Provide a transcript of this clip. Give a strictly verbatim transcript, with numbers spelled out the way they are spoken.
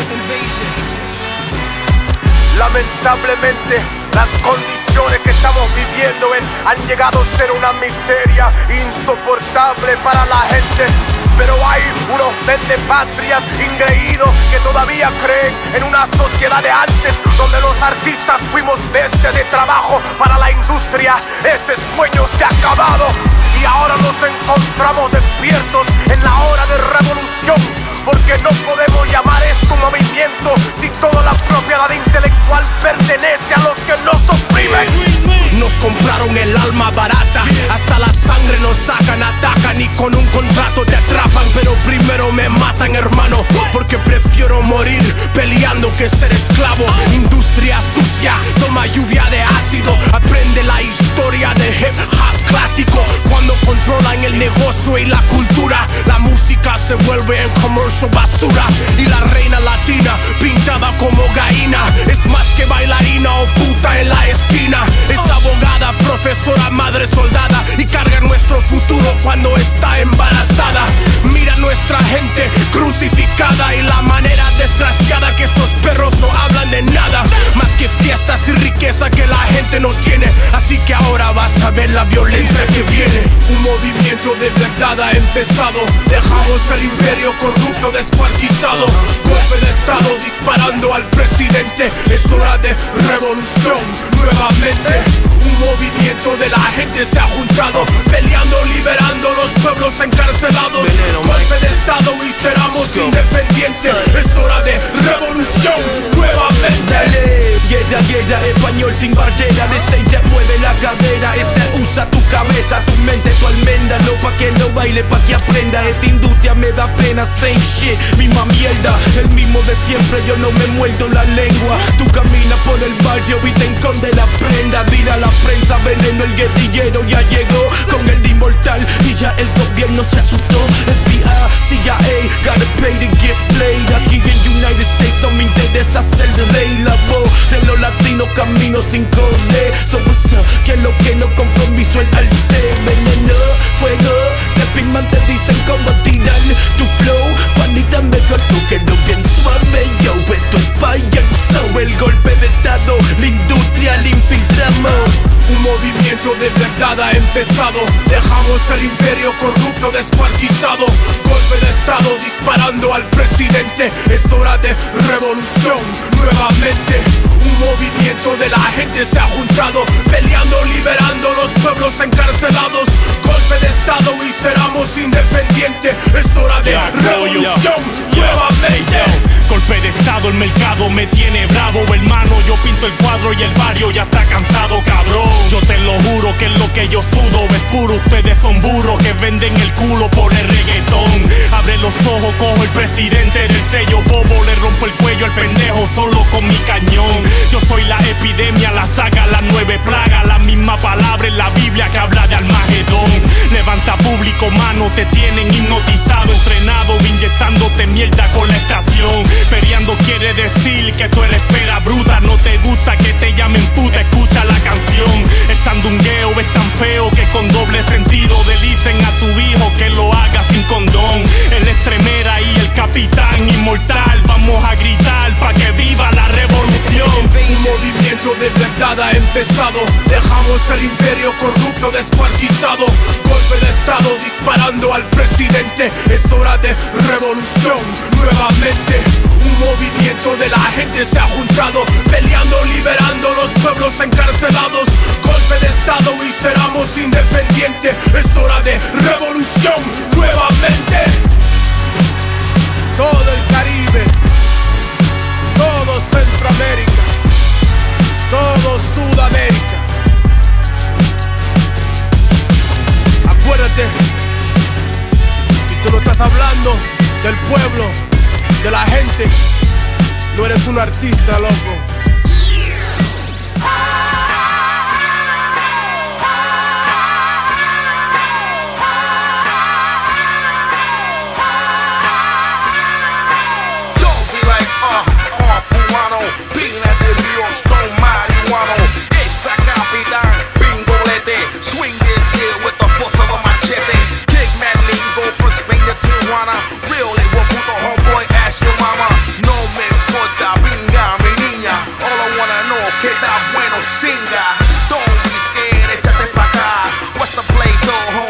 Lamentablemente, las condiciones que estamos viviendo en, han llegado a ser una miseria insoportable para la gente. Pero hay unos vendepatrias ingreídos que todavía creen en una sociedad de antes, donde los artistas fuimos bestias de trabajo para la industria. Ese sueño se ha acabado y ahora nos encontramos despiertos en la hora de revolución, porque no podemos llamar esto un movimiento si toda la propiedad intelectual pertenece a los que nos oprimen. Nos compraron el alma barata, hasta la sangre nos sacan, atacan y con un contrato te atrapan. Pero primero me matan, hermano, porque prefiero morir peleando que ser esclavo. Industria sucia, toma lluvia de ácido, aprende la historia de hip hop clásico. Cuando controlan el negocio y la cultura, la música se vuelve en commercial basura. Y la reina latina, pintada como gallina, es más que bailarina o puta en la esquina. Es abogada, profesora, madre soldada, y carga nuestro futuro cuando está embarazada. Mira nuestra gente crucificada y la manera desgraciada que estos perros no hablan de nada más que fiestas y riqueza que la gente no tiene. Así que ahora vas a ver la violencia que viene. Un movimiento de verdad ha empezado. Dejamos el imperio corrupto descuartizado. Golpe de estado disparando al presidente. Es hora de revolución nuevamente. Un movimiento de la gente se ha juntado, peleando, liberando los pueblos encarcelados. Golpe de estado y seramos independientes. Es hora de revolución nuevamente. Guerra, guerra, español sin barrera. De seis te mueve la cadera. Este usa tu cabeza, tu mente, tu almendra. No pa' que no baile, pa' que aprenda. Esta industria me da pena, same shit, misma mierda. El mismo de siempre, yo no me muerdo la lengua. Tú caminas por el barrio y te esconde la prenda. Dile a la prensa, veneno, el guerrillero ya llegó con el inmortal y ya el gobierno se asustó. F B I, C I A, gotta pay to get played. Aquí en United States no me interesa ser rey. La voz de los latinos camino sin correr. So what's up, que es lo que no compromiso el arte. Veneno, fuego, que firman te dicen cómo tirar tu flow. Panita mejor tú que lo bien suave. Yo, esto es fire, so el golpe de estado, la industria la infiltramos. Un movimiento de verdad ha empezado. Dejamos el imperio corrupto descuartizado. Golpe de estado disparando al presidente. Es hora de revolución nuevamente. Un movimiento de la gente se ha juntado, peleando, liberando los pueblos encarcelados. Golpe de estado y seramos independientes. Es hora de revolución nuevamente. Golpe de estado, el mercado me tiene bravo, hermano. Yo pinto el cuadro y el barrio ya está cansado, cabrón. Yo te lo juro que es lo que yo sudo es puro. Ustedes son burros que venden el culo por el reggaetón. Abre los ojos, cojo el presidente del sello bobo, le rompo el cuello al pendejo solo con mi cañón. Yo soy la epidemia, la saga, las nueve plagas. La misma palabra en la Biblia que habla de Armagedón. Levanta público, mano, te tienen hipnotizado, entrenado, inyectándote mierda con la estación. Peleando quiere decir que tú eres pera bruta. No te gusta que te llamen puta, escucha la canción. El sandungueo es tan feo que con doble sentido le dicen a tu hijo que lo haga sin condón. El estremera y el capitán inmortal. Vamos a gritar pa' que viva la revolución. Un movimiento de verdad ha empezado. Dejamos el imperio corrupto descuartizado. Golpe de estado disparando al presidente. Es hora de revolución nuevamente. Un movimiento de la gente se ha juntado, peleando, liberando los pueblos encarcelados. Golpe de estado y seramos independientes. Es hora de revolución nuevamente. Todo el Caribe, todo Centroamérica, todo Sudamérica. Acuérdate, si tú no estás hablando del pueblo, de la gente, no eres un artista, loco. Don't be like, uh, uh, cubano, pina de Dios con marihuano. Esta capital, bingolete, swing this here with the force of a machete. Kick mad lingo from Spain to Tijuana. Really, what put the homeboy ask your mama? No me está bueno, singa. Don't be scared, échate pa' acá. What's the play, though,